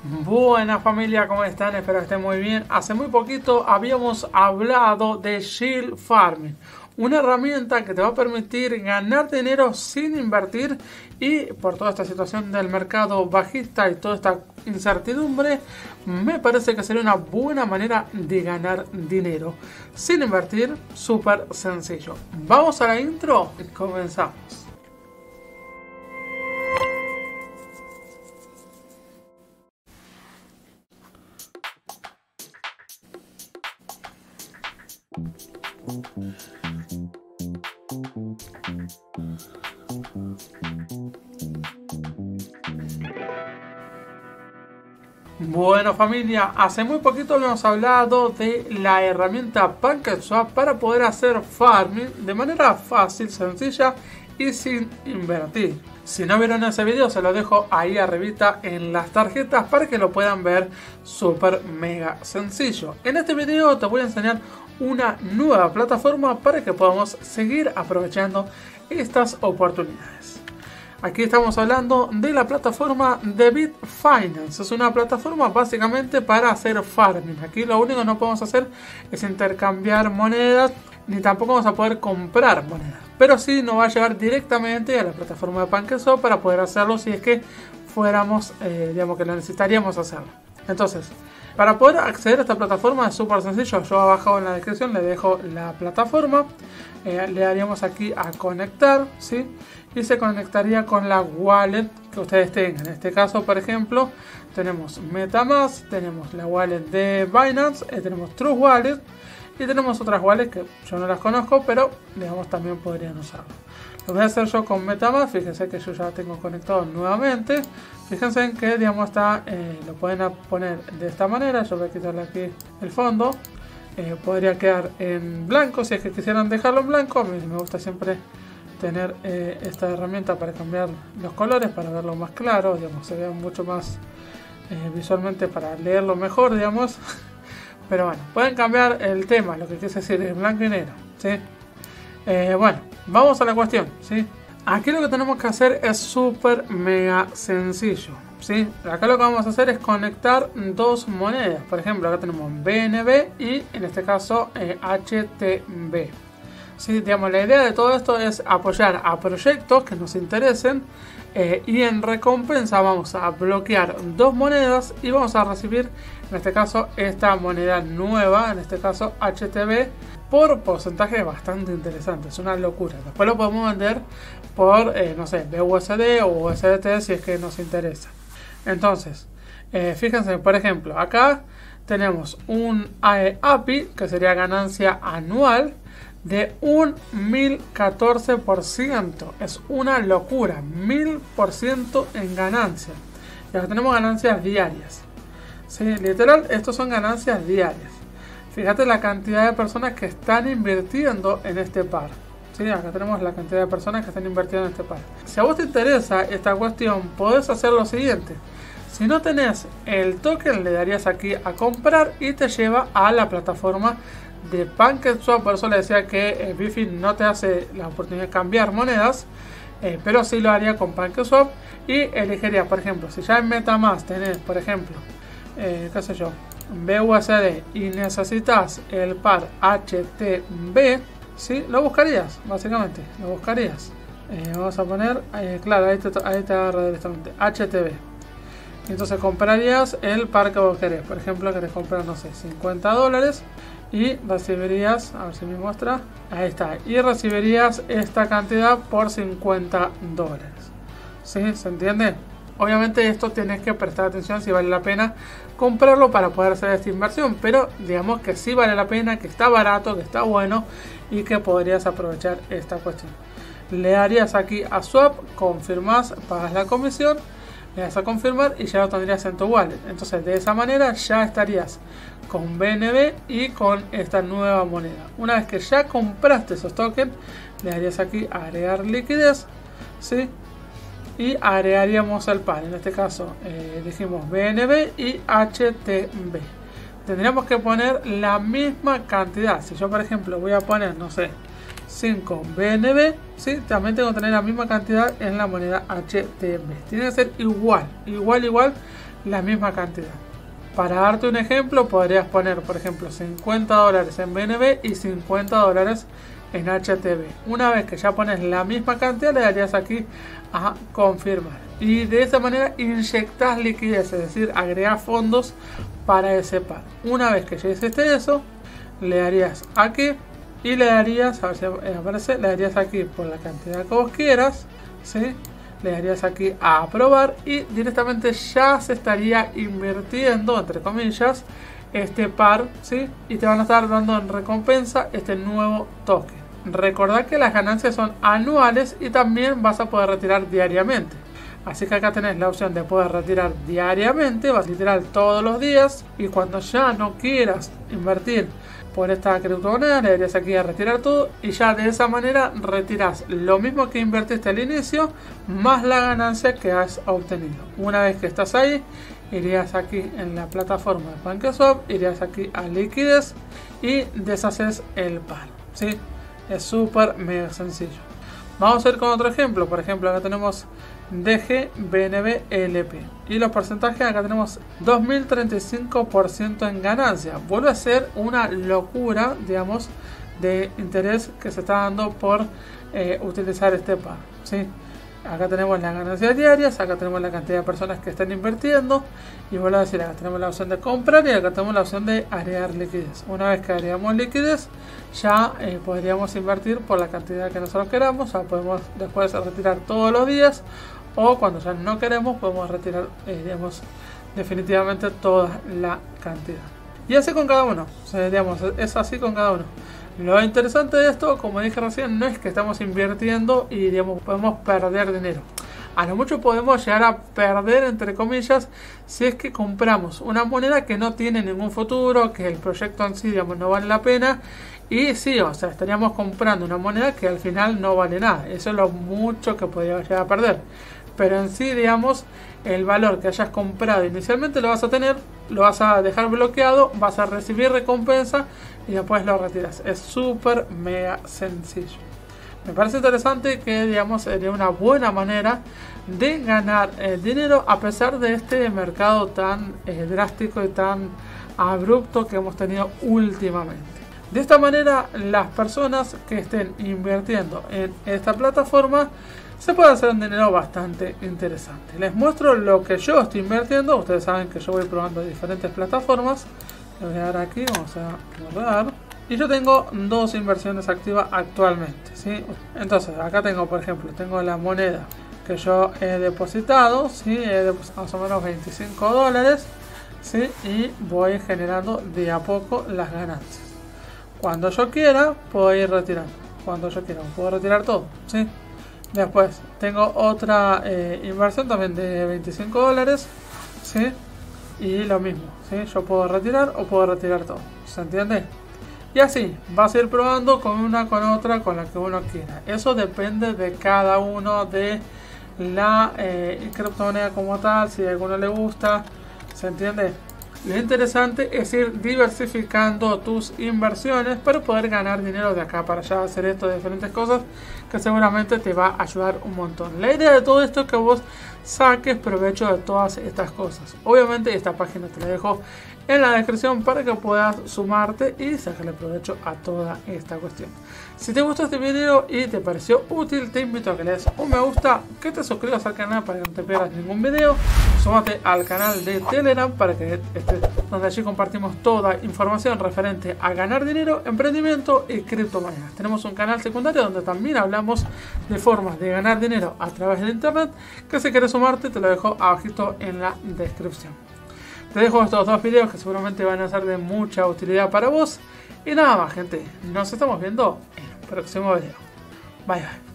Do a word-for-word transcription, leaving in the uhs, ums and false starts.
Buenas familia, ¿cómo están? Espero que estén muy bien. Hace muy poquito habíamos hablado de Shield Farming, una herramienta que te va a permitir ganar dinero sin invertir, y por toda esta situación del mercado bajista y toda esta incertidumbre, me parece que sería una buena manera de ganar dinero sin invertir, súper sencillo. Vamos a la intro y comenzamos. Bueno familia, hace muy poquito hemos hablado de la herramienta PancakeSwap para poder hacer farming de manera fácil, sencilla y sin invertir. Si no vieron ese video, se lo dejo ahí arribita en las tarjetas para que lo puedan ver súper mega sencillo. En este video te voy a enseñar una nueva plataforma para que podamos seguir aprovechando estas oportunidades. Aquí estamos hablando de la plataforma de Bitfinex. Es una plataforma básicamente para hacer farming. Aquí lo único que no podemos hacer es intercambiar monedas, ni tampoco vamos a poder comprar monedas. Pero sí nos va a llevar directamente a la plataforma de PancakeSwap para poder hacerlo si es que fuéramos, eh, digamos que lo necesitaríamos hacerlo. Entonces, para poder acceder a esta plataforma es súper sencillo. Yo abajo en la descripción le dejo la plataforma. Eh, le daríamos aquí a conectar, ¿sí? Y se conectaría con la wallet que ustedes tengan. En este caso, por ejemplo, tenemos MetaMask, tenemos la wallet de Binance, eh, tenemos Trust Wallet y tenemos otras wallets que yo no las conozco, pero digamos también podrían usarlo. Lo voy a hacer yo con MetaMask. Fíjense que yo ya tengo conectado nuevamente. Fíjense en que digamos está, eh, lo pueden poner de esta manera. Yo voy a quitarle aquí el fondo. Eh, podría quedar en blanco si es que quisieran dejarlo en blanco. A mí me gusta siempre tener eh, esta herramienta para cambiar los colores, para verlo más claro, digamos, se vea mucho más eh, visualmente, para leerlo mejor, digamos. Pero bueno, pueden cambiar el tema, lo que quise decir es blanco y negro, ¿sí? Eh, bueno, vamos a la cuestión, ¿sí? Aquí lo que tenemos que hacer es súper mega sencillo, ¿sí? Acá lo que vamos a hacer es conectar dos monedas. Por ejemplo, acá tenemos B N B y en este caso eh, H T B. Sí, digamos, la idea de todo esto es apoyar a proyectos que nos interesen, eh, y en recompensa vamos a bloquear dos monedas y vamos a recibir, en este caso, esta moneda nueva, en este caso H T B, por porcentajes bastante interesantes. Es una locura. Después lo podemos vender por, eh, no sé, B U S D o U S D T si es que nos interesa. Entonces, eh, fíjense, por ejemplo, acá tenemos un A P I que sería ganancia anual de un mil catorce por ciento. Es una locura, mil por ciento en ganancia. Y acá tenemos ganancias diarias, ¿sí? Literal, estos son ganancias diarias. Fíjate la cantidad de personas que están invirtiendo en este par, ¿sí? Acá tenemos la cantidad de personas que están invirtiendo en este par. Si a vos te interesa esta cuestión, podés hacer lo siguiente. Si no tenés el token, le darías aquí a comprar y te lleva a la plataforma de PancakeSwap. Por eso le decía que eh, Bifi no te hace la oportunidad de cambiar monedas, eh, pero sí lo haría con PancakeSwap. Y elegiría, por ejemplo, si ya en MetaMask tenés, por ejemplo, eh, qué sé yo, B U S D y necesitas el par H T B, ¿sí? Lo buscarías, básicamente, lo buscarías. Eh, vamos a poner, eh, claro, ahí te, ahí te agarra directamente H T B. Entonces comprarías el par que vos querés. Por ejemplo, querés comprar, no sé, cincuenta dólares. Y recibirías, a ver si me muestra, ahí está, y recibirías esta cantidad por cincuenta dólares. ¿Sí? ¿Se entiende? Obviamente esto tienes que prestar atención si vale la pena comprarlo para poder hacer esta inversión, pero digamos que sí vale la pena, que está barato, que está bueno y que podrías aprovechar esta cuestión. Le darías aquí a Swap, confirmas, pagas la comisión, le das a confirmar y ya lo tendrías en tu wallet. Entonces de esa manera ya estarías con B N B y con esta nueva moneda. Una vez que ya compraste esos tokens, le darías aquí a agregar liquidez, ¿sí? Y agregaríamos el par. En este caso eh, dijimos B N B y H T B. Tendríamos que poner la misma cantidad. Si yo por ejemplo voy a poner, no sé, cinco B N B, ¿sí? También tengo que tener la misma cantidad en la moneda H T B. Tiene que ser igual, igual, igual la misma cantidad. Para darte un ejemplo, podrías poner, por ejemplo, cincuenta dólares en B N B y cincuenta dólares en H T B. Una vez que ya pones la misma cantidad, le darías aquí a confirmar. Y de esa manera inyectas liquidez, es decir, agregas fondos para ese par. Una vez que ya hiciste eso, le darías aquí y le darías, a ver si aparece, le darías aquí por la cantidad que vos quieras, ¿sí? Le darías aquí a aprobar y directamente ya se estaría invirtiendo, entre comillas, este par, ¿sí? Y te van a estar dando en recompensa este nuevo token. Recordad que las ganancias son anuales y también vas a poder retirar diariamente. Así que acá tenés la opción de poder retirar diariamente, vas a retirar todos los días y cuando ya no quieras invertir por esta criptomoneda, le darías aquí a retirar todo y ya de esa manera retiras lo mismo que invertiste al inicio más la ganancia que has obtenido. Una vez que estás ahí, irías aquí en la plataforma de PancakeSwap, irías aquí a liquidez y deshaces el par, ¿sí? Es súper mega sencillo. Vamos a ir con otro ejemplo. Por ejemplo, acá tenemos D G B N B L P y los porcentajes acá tenemos dos mil treinta y cinco por ciento en ganancia. Vuelve a ser una locura, digamos, de interés que se está dando por eh, utilizar este par, ¿sí? Acá tenemos las ganancias diarias, acá tenemos la cantidad de personas que están invirtiendo y vuelvo a decir, acá tenemos la opción de comprar y acá tenemos la opción de agregar liquidez. Una vez que agregamos liquidez, ya eh, podríamos invertir por la cantidad que nosotros queramos, o sea, podemos después retirar todos los días o cuando ya no queremos podemos retirar eh, digamos, definitivamente toda la cantidad. Y así con cada uno, o sea, digamos, es así con cada uno. Lo interesante de esto, como dije recién, no es que estamos invirtiendo y digamos, podemos perder dinero. A lo mucho podemos llegar a perder, entre comillas, si es que compramos una moneda que no tiene ningún futuro, que el proyecto en sí, digamos, no vale la pena. Y sí, o sea, estaríamos comprando una moneda que al final no vale nada. Eso es lo mucho que podríamos llegar a perder. Pero en sí, digamos, el valor que hayas comprado inicialmente lo vas a tener, lo vas a dejar bloqueado, vas a recibir recompensa y después lo retiras. Es súper mega sencillo. Me parece interesante que, digamos, sería una buena manera de ganar eh, dinero a pesar de este mercado tan eh, drástico y tan abrupto que hemos tenido últimamente. De esta manera, las personas que estén invirtiendo en esta plataforma se puede hacer un dinero bastante interesante. Les muestro lo que yo estoy invirtiendo. Ustedes saben que yo voy probando diferentes plataformas. Le voy a dar aquí, vamos a guardar. Y yo tengo dos inversiones activas actualmente, ¿sí? Entonces, acá tengo, por ejemplo, tengo la moneda que yo he depositado, ¿sí? He depositado más o menos veinticinco dólares, ¿sí? Y voy generando de a poco las ganancias. Cuando yo quiera, puedo ir retirando. Cuando yo quiera, puedo retirar todo, ¿sí? Después tengo otra eh, inversión también de veinticinco dólares, ¿sí? Y lo mismo, ¿sí? Yo puedo retirar o puedo retirar todo, ¿se entiende? Y así, vas a ir probando con una, con otra, con la que uno quiera. Eso depende de cada uno, de la eh, criptomoneda como tal, si a alguno le gusta, ¿se entiende? Lo interesante es ir diversificando tus inversiones para poder ganar dinero de acá para allá, hacer esto de diferentes cosas que seguramente te va a ayudar un montón. La idea de todo esto es que vos saques provecho de todas estas cosas. Obviamente esta página te la dejo en la descripción para que puedas sumarte y sacarle provecho a toda esta cuestión. Si te gustó este video y te pareció útil, te invito a que le des un me gusta, que te suscribas al canal para que no te pierdas ningún video, súmate al canal de Telegram para que estés, donde allí compartimos toda información referente a ganar dinero, emprendimiento y criptomonedas. Tenemos un canal secundario donde también hablamos de formas de ganar dinero a través de internet, que si quieres sumarte te lo dejo abajito en la descripción. Te dejo estos dos videos que seguramente van a ser de mucha utilidad para vos. Y nada más, gente. Nos estamos viendo en el próximo video. Bye bye.